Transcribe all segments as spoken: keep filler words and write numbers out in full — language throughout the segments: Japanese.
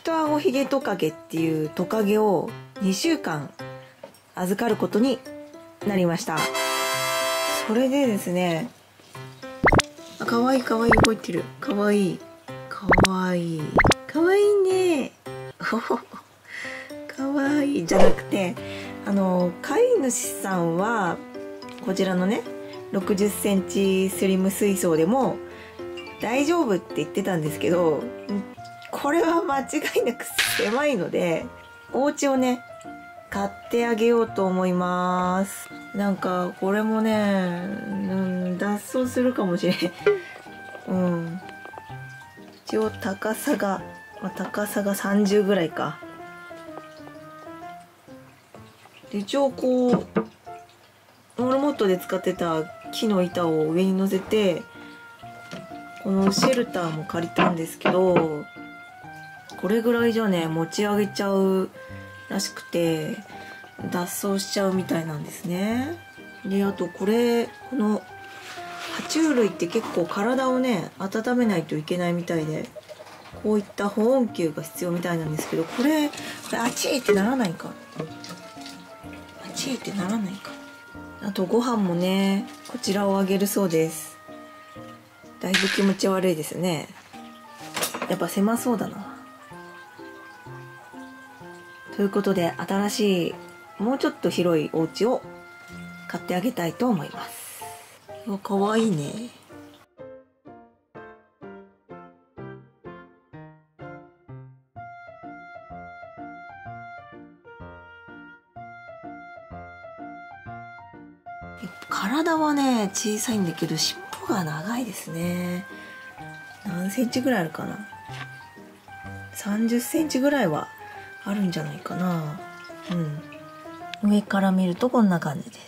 トアゴヒゲトカゲっていうトカゲをにしゅうかん預かることになりました。それでですね、あ、かわいいかわいい、動いてる。かわいいかわいいかわいいね。かわいいじゃなくて、あの飼い主さんはこちらのねろくじゅっセンチスリム水槽でも大丈夫って言ってたんですけど、これは間違いなく狭いので、お家をね買ってあげようと思います。なんかこれもね、うん、脱走するかもしれん。うん、一応高さが、まあ、高さがさんじゅうぐらいか。で一応こうモルモットで使ってた木の板を上に乗せて、このシェルターも借りたんですけど、これぐらいじゃね持ち上げちゃうらしくて脱走しちゃうみたいなんですね。であとこれ、この爬虫類って結構体をね温めないといけないみたいで、こういった保温球が必要みたいなんですけど、これこれあちーってならないか、あちーってならないか。あとご飯もねこちらをあげるそうです。だいぶ気持ち悪いですね。やっぱ狭そうだな。ということで、新しいもうちょっと広いお家を買ってあげたいと思います。かわいいね。体はね小さいんだけど尻尾が長いですね。何センチぐらいあるかな。さんじゅっセンチぐらいはあるんじゃないかな。うん、上から見るとこんな感じです。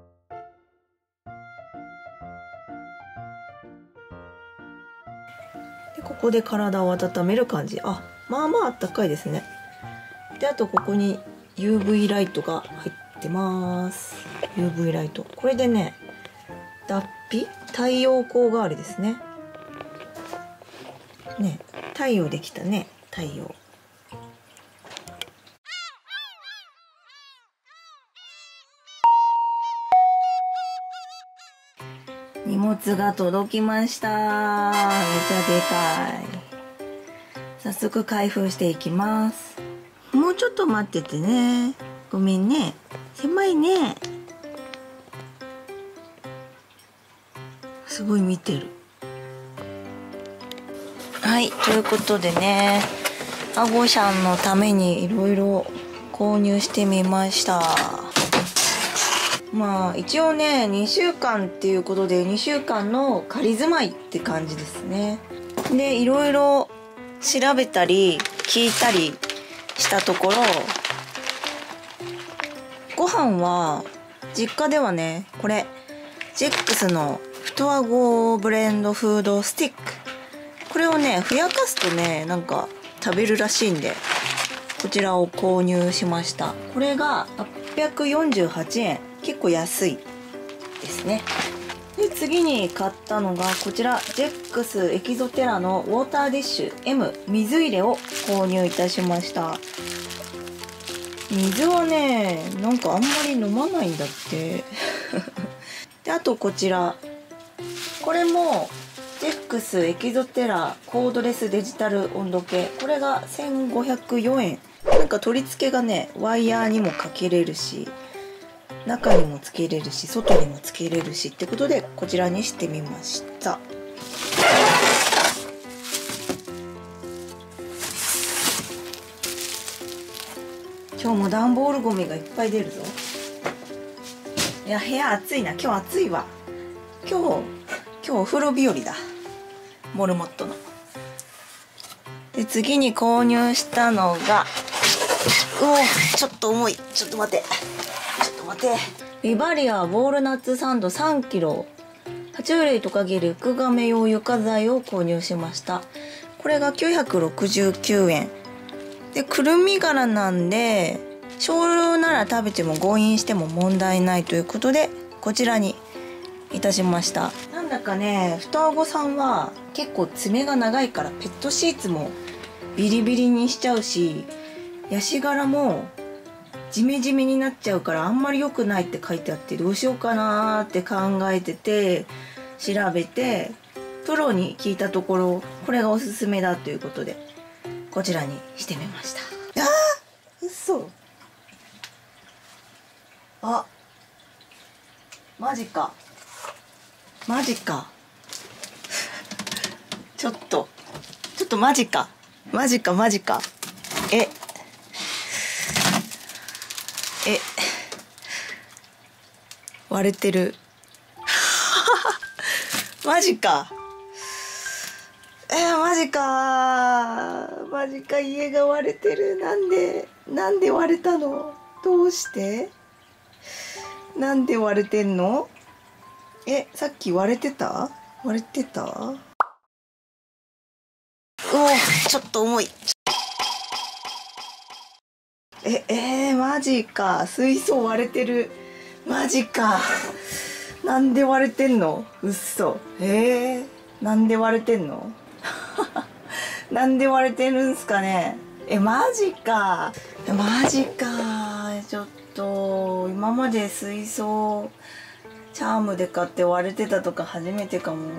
でここで体を温める感じ。あ、まあまああったかいですね。であとここに ユーブイ ライトが入ってます。 ユーブイ ライト、これでね脱皮、太陽光代わりですね。ね、太陽できたね、太陽。荷物が届きました。めちゃでかい。早速開封していきます。もうちょっと待っててね。ごめんね。狭いね。すごい見てる。はい、ということでね、アゴシャンのためにいろいろ購入してみました。まあ一応ねにしゅうかんっていうことでにしゅうかんの仮住まいって感じですね。でいろいろ調べたり聞いたりしたところ、ご飯は実家ではねこれジェックスの太あごブレンドフードスティック、これをねふやかすとねなんか食べるらしいんで、こちらを購入しました。これがはっぴゃくよんじゅうはちえん、結構安いですね。で次に買ったのがこちらジェックスエキゾテラのウォーターディッシュ エム 水入れを購入いたしました。水はねなんかあんまり飲まないんだってであとこちら、これもジェックスエキゾテラコードレスデジタル温度計、これがせんごひゃくよえん。なんか取り付けがねワイヤーにもかけれるし、中にもつけれるし、外にもつけれるしってことでこちらにしてみました。今日も段ボールゴミがいっぱい出るぞ。いや部屋暑いな、今日暑いわ。今日今日お風呂日和だ、モルモットの。で次に購入したのが、うおちょっと重い、ちょっと待てちょっと待てビバリアウォールナッツサンドさんキロ、爬虫類トカゲリクガメ用床材を購入しました。これがきゅうひゃくろくじゅうきゅうえんで、くるみ殻なんで少量なら食べても誤飲しても問題ないということでこちらにいたしました。なんだかね太あごさんは結構爪が長いからペットシーツもビリビリにしちゃうし、ヤシ殻もジメジメになっちゃうからあんまり良くないって書いてあって、どうしようかなーって考えてて、調べてプロに聞いたところ、これがおすすめだということでこちらにしてみました。あー、嘘。あ、マジかマジかちょっとちょっとマジかマジかマジかええ割れてるマジかえー、マジかマジか家が割れてる。なんでなんで割れたの？どうしてなんで割れてんの？え、さっき割れてた？割れてた？うお、ちょっと重い。え、えー、マジか。水槽割れてる。マジか。なんで割れてんの？うっそ。えー、なんで割れてんの？なんで割れてるんすかね。え、マジか。マジか。ちょっと、今まで水槽、チャームで買って割れてたとか初めてかも。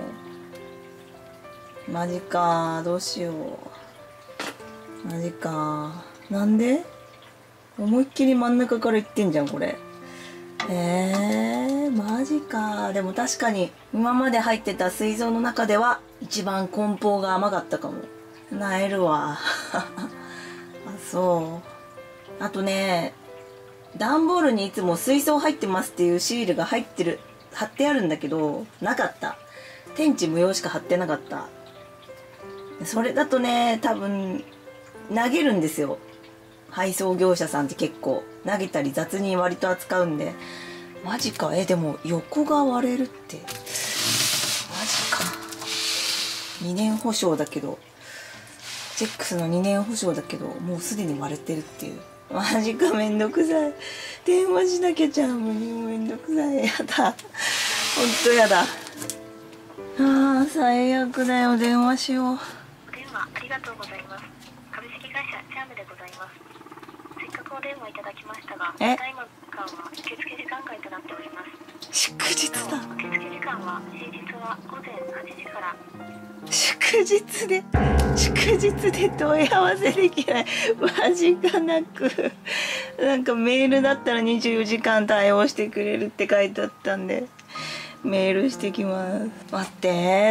マジか。どうしよう。マジか。なんで？思いっきり真ん中からいってんじゃん、これ。えー、マジか。でも確かに、今まで入ってた水槽の中では、一番梱包が甘かったかも。なえるわ。あ、そう。あとね、段ボールにいつも水槽入ってますっていうシールが入ってる、貼ってあるんだけど、なかった。天地無用しか貼ってなかった。それだとね、多分、投げるんですよ。配送業者さんって結構、投げたり雑に割と扱うんで。マジか。え、でも横が割れるって。マジか。にねん保証だけど、ジェックスのにねん保証だけど、もうすでに割れてるっていう。マジか、めんどくさい。電話しなきゃチャームにもめんどくさい。やだ。ほんとやだ。ああ、最悪だよ。電話しよう。 お電話ありがとうございます。株式会社チャームでございます。せっかくお電話いただきましたが、 えただいま間は受付時間外となっております。 祝日だ。 受付時間は平日は午前はちじから。 祝日で祝日で問い合わせできない。マジかなく。なんかメールだったらにじゅうよじかん対応してくれるって書いてあったんで、メールしてきます。待って、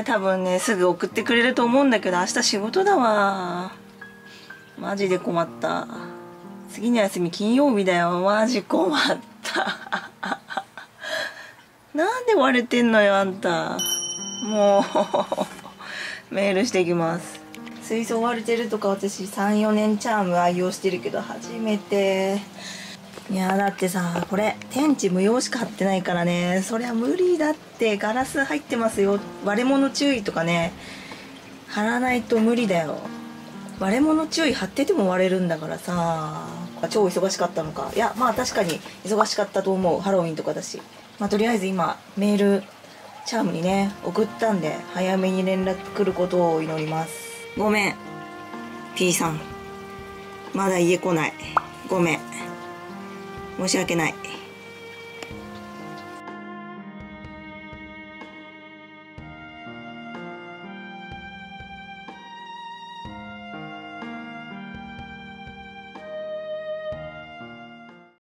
多分ねすぐ送ってくれると思うんだけど、明日仕事だわ。マジで困った。次の休み金曜日だよ。マジ困ったなんで割れてんのよあんた。もうメールしてきます。水槽割れてるとか、私さんよねんチャーム愛用してるけど初めて。いやだってさ、これ天地無用しか貼ってないからね、そりゃ無理だって。ガラス入ってますよ、割れ物注意とかね、貼らないと無理だよ。割れ物注意貼ってても割れるんだからさ。超忙しかったのか。いやまあ確かに忙しかったと思う。ハロウィンとかだし。まあとりあえず今メールチャームにね送ったんで、早めに連絡来ることを祈ります。ごめん P さん、まだ家来ない。ごめん、申し訳ない。